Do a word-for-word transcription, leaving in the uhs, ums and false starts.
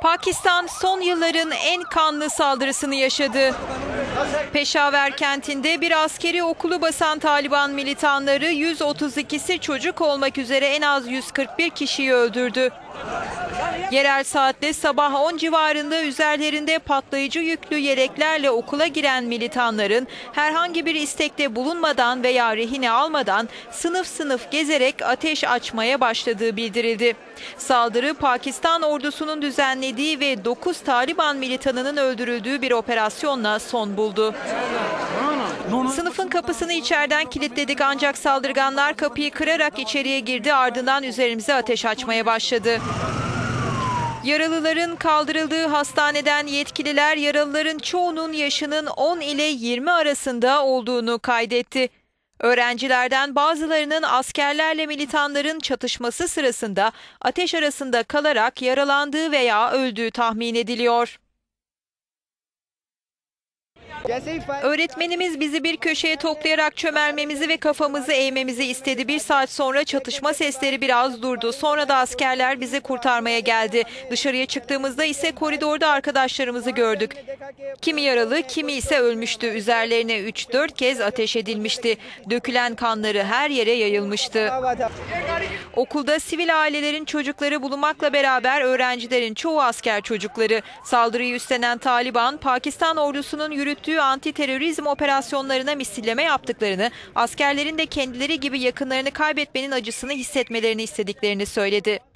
Pakistan son yılların en kanlı saldırısını yaşadı. Peşaver kentinde bir askeri okulu basan Taliban militanları yüz otuz ikisi çocuk olmak üzere en az yüz kırk bir kişiyi öldürdü. Yerel saatle sabah on civarında üzerlerinde patlayıcı yüklü yeleklerle okula giren militanların herhangi bir istekte bulunmadan veya rehine almadan sınıf sınıf gezerek ateş açmaya başladığı bildirildi. Saldırı Pakistan ordusunun düzenlediği ve dokuz Taliban militanının öldürüldüğü bir operasyonla son buldu. Sınıfın kapısını içeriden kilitledik ancak saldırganlar kapıyı kırarak içeriye girdi, ardından üzerimize ateş açmaya başladı. Yaralıların kaldırıldığı hastaneden yetkililer yaralıların çoğunun yaşının on ile yirmi arasında olduğunu kaydetti. Öğrencilerden bazılarının askerlerle militanların çatışması sırasında ateş arasında kalarak yaralandığı veya öldüğü tahmin ediliyor. Öğretmenimiz bizi bir köşeye toplayarak çömelmemizi ve kafamızı eğmemizi istedi. Bir saat sonra çatışma sesleri biraz durdu. Sonra da askerler bizi kurtarmaya geldi. Dışarıya çıktığımızda ise koridorda arkadaşlarımızı gördük. Kimi yaralı, kimi ise ölmüştü. Üzerlerine üç dört kez ateş edilmişti. Dökülen kanları her yere yayılmıştı. Okulda sivil ailelerin çocukları bulunmakla beraber öğrencilerin çoğu asker çocukları. Saldırıyı üstlenen Taliban, Pakistan ordusunun yürüttüğü anti-terörizm operasyonlarına misilleme yaptıklarını, askerlerin de kendileri gibi yakınlarını kaybetmenin acısını hissetmelerini istediklerini söyledi.